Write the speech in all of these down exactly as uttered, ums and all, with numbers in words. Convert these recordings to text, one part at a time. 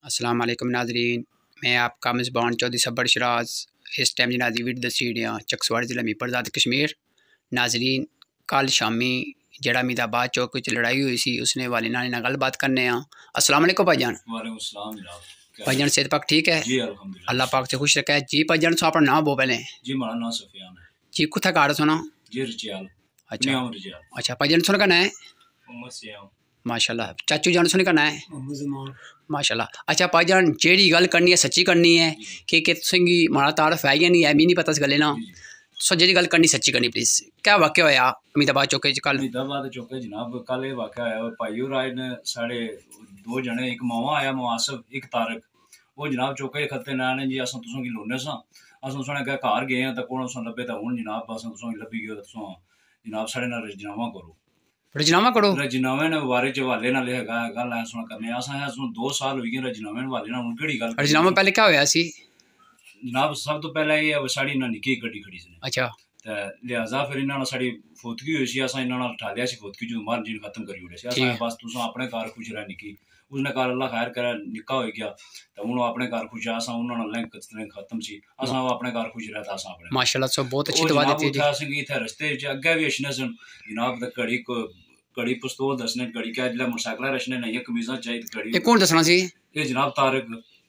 अस्सलाम वालेकुम नाज़रीन, मैं आपका मेज़बान चौधरी सब्बर शराज इस टाइम जी नाजी वीडियो दसी रहा चकसवाड़ ज़िला मीरपुर आज़ाद कश्मीर। नाज़रीन कल शामी जड़ा मीदाबाद चौक विच लड़ाई हुई सी उसने वाले नाल ना गलबात करने आ। अस्सलाम वालेकुम भाईजान। वालेकुम सलाम जनाब। भाईजान सेहत पाक ठीक है? जी अल्हम्दुलिल्लाह, अल्लाह पाक से खुश रखा है जी। भाईजान सो अपना नाम बो पहले जी मेरा नाम सफियान है जी, कुत्था कार सुना जी रिचाल। अच्छा नियाम रिचाल। अच्छा भाईजान सुन का ना है मोहम्मद सियाम माशाल्लाह। चाचू जान सुन का ना है माशाल्लाह। अच्छा भाईजान जेड़ी गल करनी है सच्ची करनी है कि कि तुसेंगी माड़ा तारफ है या नहीं है मी नहीं पता इस गल्ले ना। सो जेड़ी गल करनी सच्ची करनी प्लीज। क्या वाक्य होया अमीदाबाद चौके च कल? अमीदाबाद चौके जनाब कल ये वाक़या होया भाई और आए ने साढ़े दो जने एक मावा आया मुआसफ एक तारक वो जनाब चौके खत्ते ने जी असां तुसां की लोने सा असां तुसां के घर गए हैं तो कौन असां लब्बे तो हुन जनाब असां तुसां लब्बी गए तुसां जनाब साढ़े नाल रजनामा करो रजनामा करो रजनामे ने बारे च हवाले नाल हैगा गल है सुन करने असां असां दो साल हो गए रजनामे हवाले नाल हुन केड़ी गल रजनामा पहले क्या होया सी जनाब? सब तो पहले ये साड़ी ना निकी गड्डी खड़ी सी अच्छा ते लिहाजा फिर इन्होंने साड़ी फोतगी हुई सी असां इन्होंने ठालिया सी फोतगी जो मार जीन खत्म करी ओड़े सी असां बस तुसां अपने घर खुश रह निकी उसने घर अल्लाह खैर करे निक्का हो गया तो हुन अपने घर खुश है असां उन्होंने लिंक खत्म सी असां अपने घर खुश रहता असां अपने माशाल्लाह। सो बहुत अच्छी दुआ देती है असें गी इत्थे रस्ते च अग्गे भी अशने सन जनाब ते घड़ी को घड़ी पिस्तौल दसने घड़ी क्या जिला मोटरसाइकिल रशने नहीं कमीज़ां चाहिए घड़ी ये कौन दसना सी ये जनाब तारक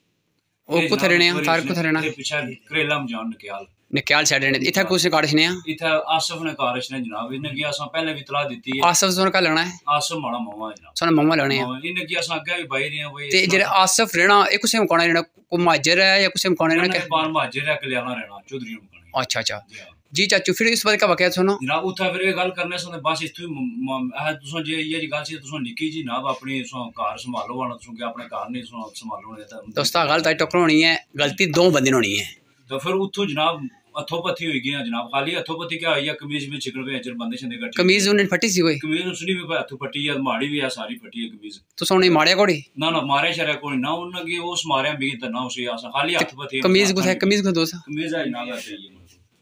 ओ कुत्थे रहने तारक कुत्थे रहना ये पीछे करेला मजान नक्याल निक्याल साइड रहने इथे कुछ काटने आ इथे आसफ ने कारश ने जनाब इन्हें की असां पहले भी तला दी है आसफ जोन का लेना है आसफ माड़ा मामा है जनाब सोना मम्मा लेने है इन्हें की असां आगे भी बाई रहे हैं वही ते जेरे आसफ रहना एक कुछ मकाना रहना को माजर है या कुछ मकाना रहना के बाल माजर है कल्याणा रहना चौधरी मकाना। अच्छा अच्छा जी चाचू फिर इस बात का वाकया सुनो जनाब उठा फिर ये गल करने से बस इत्थु है तुसां जे ये जी गल सी तुसां निकी जी जनाब अपनी तुसां घर संभालो वाला तुसां के अपने घर नहीं तुसां संभालो ने दोस्ता गलत आई टक्कर होनी है गलती दो बंदे होनी है तो फिर उठो जनाब हथोपथी हुई गई जनाब खाली हथोपथी क्या हुई है कमीज में चिकन पे बंदे छंदे कट्टे कमीज उन्हें फटी सी कोई कमीज उसने भी हथ फटी है माड़ी भी है सारी फटी है कमीज तो सोने मारे कोड़ी ना ना मारे शरे कोई ना उन की उस मारे भी तो ना उसे आसा खाली हथोपथी कमीज को है कमीज को दोस्त कमीज है जनाब है ये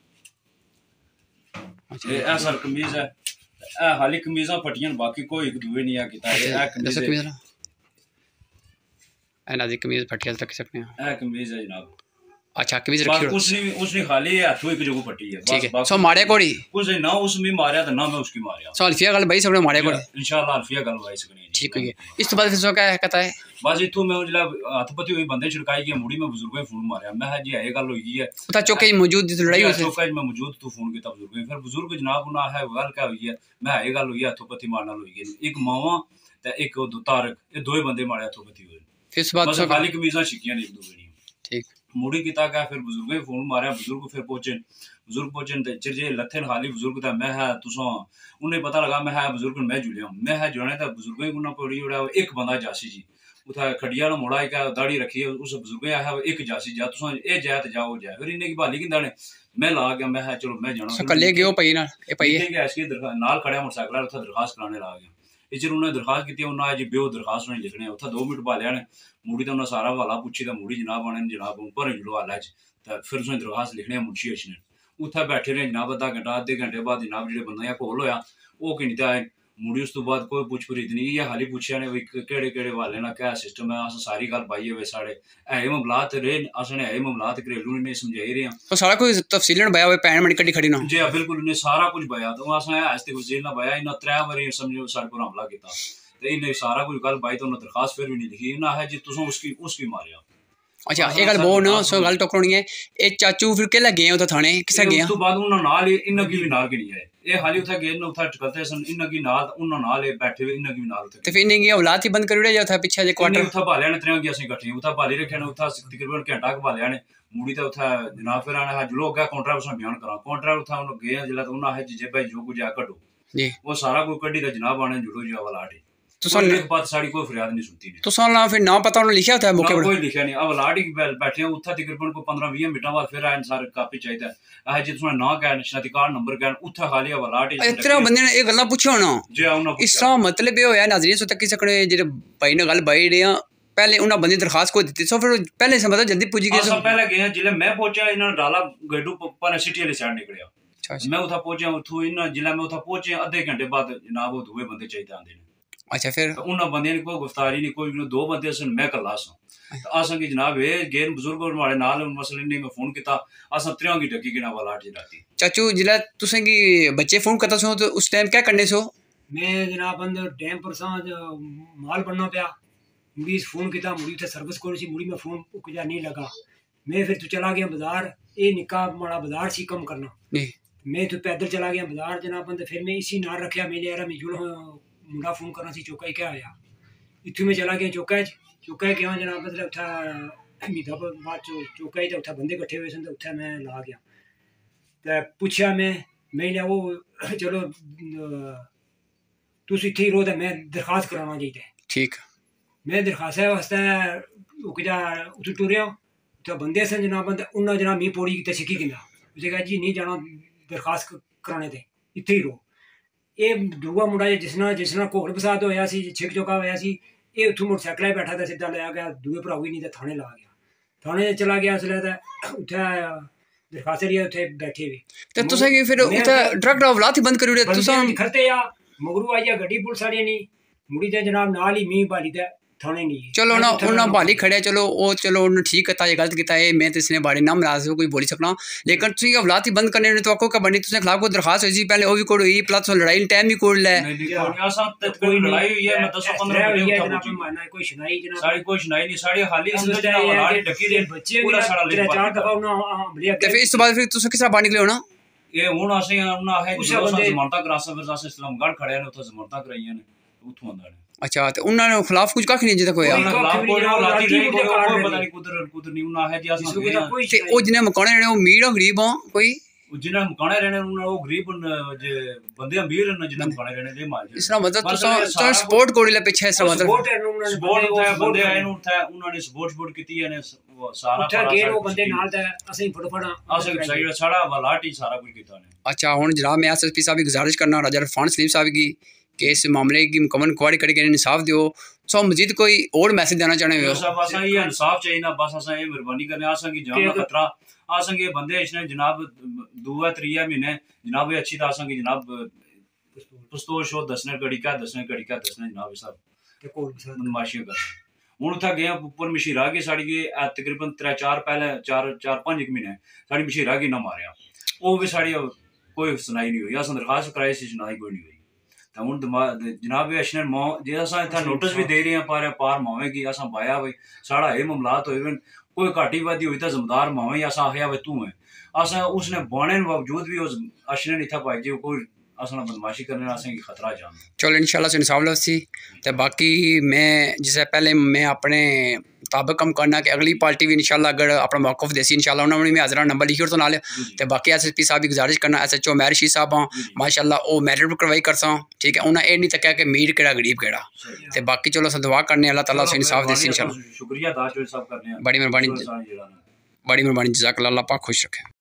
अच्छा ये ऐसा कमीज है ए खाली कमीज़ां फटियां बाकी कोई एक दूए नहीं है किता है कमीज है ए नाजी कमीज फटियां तक सकते हैं ए कमीज है जनाब। अच्छा कमीज रखी हो उसने उसने खाली हाथों एक जगह फटी है ठीक है सो मारे कोड़ी उसने ना उसमें मारा तो ना मैं उसकी मारया सो अल्फिया गल भाई सबने मारे कोड़ी इंशाल्लाह अल्फिया गल भाई सकनी ठीक है। इस तो बाद फिर सो क्या है कहता है बस इथों मैं जिला हथपति हुई बंदे छिड़काई गया मुड़ी में बुजुर्गों ने फोन मारया मैं जी है गल हुई है उता चौके मौजूद लड़ाई हुई चौके में मौजूद तू फोन किया बुजुर्गों फिर बुजुर्ग जनाब ना है गल क्या हुई है मैं है गल हुई है हथपति मारना हुई है एक मावा ते एक दो तारक ये दो बंदे मारे हथपति हुए फिर इस बात खाली कमीज़ां छिकियां एक दूसरे दी ठीक मुड़ी किता क्या फिर बुजुर्गों ने फोन मारया बुजुर्ग फिर पहुंचे बुजुर्ग पहुंचे ते जे लथे खाली बुजुर्ग दा मैं है तुसां उन्हें पता लगा मैं है बुजुर्ग मैं जुलिया मैं है जुड़ने दा बुजुर्गों को ना पड़ी उड़ा एक बंदा जासी जी उथा खड़िया ना मोड़ा क्या दाढ़ी रखी है उस बुजुर्ग है एक जासी जा तुसां ए जाए ते जाओ जाए फिर इन्हें की भाली की दाने मैं ला गया मैं है चलो मैं जाना कल्ले गयो पई ना ए पई है कि ऐसी नाल खड़या मोटरसाइकिल उथा दरखास्त कराने ला गया इचर उन्हें दरखास्त की उन्हें अज ब्यो दरखास्त उन्हें लिखने उथा दो मिनट बालिया ने मुड़ी तो उन्हें सारा हवाला पूछी तो मुड़ी जनाब आने जनाब उपर जुड़ो हाल तो फिर उसने दरखास्त लिखने मुंशी अच्छे उत्थे बैठे रहे जनाब अद्धा घंटा अद्धे घंटे बाद जनाब जो बंदा कोल होया वो कि नहीं आए मुड़ी उस तो बाद कोई पुछ परीत नहीं इयै हाली पुछया ने केड़े केड़े हवाले ना क्या सिस्टम है अस सारी गल पाई है साढ़े है मामलात रहे असने है मामलात घरेलू ने समझाई रहे हैं तो सारा कोई तफसीलन बया हुआ पैन मणी कड्डी खड़ी ना जी बिल्कुल इन्हें सारा कुछ बया तो अस आज तक तफसील ना बया इन्हें त्रै बारी समझो साढ़े पर हमला किया तो इन्हें सारा कुछ गल पाई तो उन्हें दरखास्त फिर भी नहीं लिखी इन्हें है जी तुम उसकी उसकी मारिया। अच्छा ये गल बोल ना सो गल टोकरोनी है ए चाचू फिर केला गए उधर थाने किसे गया उस तो बाद उन्होंने नाल इन्ना की भी नाल के नहीं है ये हाली उठा गए ना उठा टकलते सन इन्ना की नाल उन्होंने नाल बैठे हुए इन्ना की भी नाल उठा तो फिर इन्हें की औलाद ही बंद कर उड़े या था पीछे जे क्वार्टर उठा भालिया ने त्रियां की असि इकट्ठे उठा भाली रखे ने उठा तकरीबन घंटा क भालिया ने मुड़ी तो उठा जनाब फिर आने हा जुलो गया कॉन्ट्रा उसने बयान करा कॉन्ट्रा उठा उन्होंने गए जिला तो उन्होंने है जे भाई जो कुछ आ कटो जी वो सारा कोई कड्डी दा जनाब आने जुड़ो जी वाला आटे तो सन एक बात साड़ी कोई फरियाद नहीं सुनती नहीं तो सन ना फिर ना पता उन्होंने लिखा होता है मौके पर कोई लिखा नहीं अब लाड़ी बैठे हैं उठा तकरीबन को पंद्रह बीस मिनट बाद फिर आए सारे कापी चाहिए है जी तुमने ना कह निशाती कार्ड नंबर कह उठा खाली अब लाड़ी इतना बंदे ने ये गल्ला पूछो ना जी उन्होंने इसका मतलब ये होया नाज़रीन सो तक सकने जेरे भाई ने गल बाई रहे पहले उन्होंने बंदी दरखास्त को दी सो फिर पहले से मतलब जल्दी पुजी गए पहले गए जिले मैं पहुंचा इन्होंने डाला गड्डू पर सिटी वाली साइड निकलिया मैं उठा पहुंचा उठू इन जिला में उठा पहुंचे अद्धे घंटे बाद जनाब वो दुए बंदे चाहिए आंदे ने अच्छा फिर उन्होंने बंदे ने कोई गिरफ्तारी नहीं कोई दो बंदे सन मैं कल्ला सा असा की जनाब ए गेन बुजुर्ग हमारे नाल मसले ने मैं फोन किया असा त्रियां की डकी गिना वाला आठ राती चाचू जिला तुसें की बच्चे फोन करता सो तो उस टाइम क्या करने सो मैं जनाब अंदर डैम पर सा माल बनना पाया मुड़ी फोन किया मुड़ी थे सर्विस कोई सी मुड़ी में फोन कुछ नहीं लगा मैं फिर तो चला गया बाजार ये निका माड़ा बाजार सी कम करना मैं तो पैदल चला गया बाजार जनाब अंदर फिर मैं इसी नार रखा मेरे यार मैं जुल मुंडा फोन करना सी चौका क्या आया इतों मैं चला गया चौका चौका गया जनाब मतलब उठा मीदा बाद चौका तो उठा बंदे कट्ठे हुए सन उठा मैं ला गया तो पूछा मैं मैं लिया वो चलो तुम इतने ही रो तो मैं दरखास्त कराना चाहिए ठीक मैं दरखास्त वास्ते उत्थे टुरिया उत्थे बंदे सन जनाब उन्हें जनाब मी पौड़ी की सिक्खी किना उसे कहा जी नहीं जाना दरखास्त कराने थे इतने ही रो ये दूआ मुंडा जिसना जिसना घोड़ बसात होया सी छिक चौका होया सी ये उत्थों मोटरसाइकिल बैठा था सीधा लिया गया दूए भराऊ ही नहीं तो थाने ला गया थाने चला गया उसले तो उत्थे दरखास्त लिया उत्थे बैठे भी ते तुसें की फिर उत्थे ड्रग ड्राइव लाती बंद करी ओड़े तुसां खरते या मगरू आई गड्डी पुलिस वाली नहीं मुड़ी ते जनाब नाल ही मी बाली ते थाने नहीं चलो ना उन्हें बाली खड़े चलो वो चलो उन्हें ठीक है ये गलत किया है मैं तो इसने बाड़ी ना मिला कोई बोली सकना लेकिन तुम औलाद ही बंद करने तो आपको क्या बनी तुम खिलाफ कोई दरखास्त हुई पहले वो भी कोई हुई प्लस लड़ाई टाइम भी कोई लै कोई लड़ाई हुई है मैं दस पंद्रह मिनट कोई सुनाई जनाब सारी कोई सुनाई नहीं सारी हाली अंदर जनाब औलाद ढकी दे बच्चे पूरा सारा ले चार दफा उन्हें ते फिर इस बाद फिर तुम किस बाहर निकले हो ना ये हुन असें उन्हें है जो जमानता करासा फिर असें इस्लामगढ़ खड़े ने उत्थे जमानता कराईयां ने उठों आंदा ने अच्छा तो उन्होंने खिलाफ कुछ कख नहीं जिदा कोई खिलाफ कोई लाती नहीं कोई पता नहीं कुदर कुदर नहीं उन्हें है जी अस ते ओ जिने मकाने रहने ओ मीर गरीब हो कोई जिन्हें मकाने रहने उन्हें वो गरीब जे बंदे अमीर न जिन्हें मकाने रहने दे माल इसका मतलब तुसा सपोर्ट कोड़ी ले पीछे इसका मतलब सपोर्ट होता है बंदे आए नु था उन्होंने सपोर्ट सपोर्ट कीती है ने सारा उठा गेर वो बंदे नाल दा असई फटाफट असई सही सारा वलाटी सारा कुछ कीता ने अच्छा हुन जनाब मैं एसएसपी साहब की गुजारिश करना राजा इरफान सलीम साहब की कि इस मामले की मुकम्मल इंक्वायरी करके इंसाफ दियो सो मजीद कोई और मैसेज देना चाहने हो साहब असा ये इंसाफ चाहिए ना बस असा ये मेहरबानी करने आसा की जान का खतरा आसा के बंदे इसने जनाब दूआ त्रीया महीने जनाब ये अच्छी आसा की जनाब पिस्तौल शो दसने घड़ी क्या दसने घड़ी क्या दसने जनाब साहब ते कोल बदमाशी कर हुन उत्थे गए उपर मशीरा की साड़ी की तकरीबन त्रै चार पहले चार चार पांच महीने साड़ी मशीरा की ना मारिया वो भी साड़ी कोई सुनाई नहीं हुई अस दरखास्त कराई सी सुनाई कोई नहीं हुई तो हुन जनाब अशने मौ जे अस इत्थे नोटिस भी दे रहे हैं पर पार मावे की अस बाया भाई साड़ा ये मामलात होए कोई घाटी वादी हुई तो जिम्मेदार मावे अस आखिया भाई तू है अस उसने बाने बावजूद भी उस अशने इत्थे पाई जी कोई असना बदमाशी करने असें खतरा जान चलो इंशाल्लाह से इंसाफ लसी ते बाकी मैं जिसे पहले मैं अपने मुताबिक कम करना कि अगली पार्टी भी इंशाल्लाह अगर अपना मौकफ देसी इंशाल्लाह उन्होंने मैं हाजरा नंबर लिखी तो नाले ते बाकी एसएसपी साहब की गुजारिश करना एसएचओ मैर शी साहब हाँ माशाल्लाह वो मैरिट भी करवाई करसा ठीक है उन्हें ये नहीं तक कि मीर केड़ा गरीब केड़ा ते बाकी चलो अस दुआ करने अल्लाह ताला से इंसाफ देसी इंशाल्लाह शुक्रिया अदा जो सब करने बड़ी मेहरबानी बड़ी मेहरबानी जज़ाकल्लाह अल्लाह पाक खुश रखे।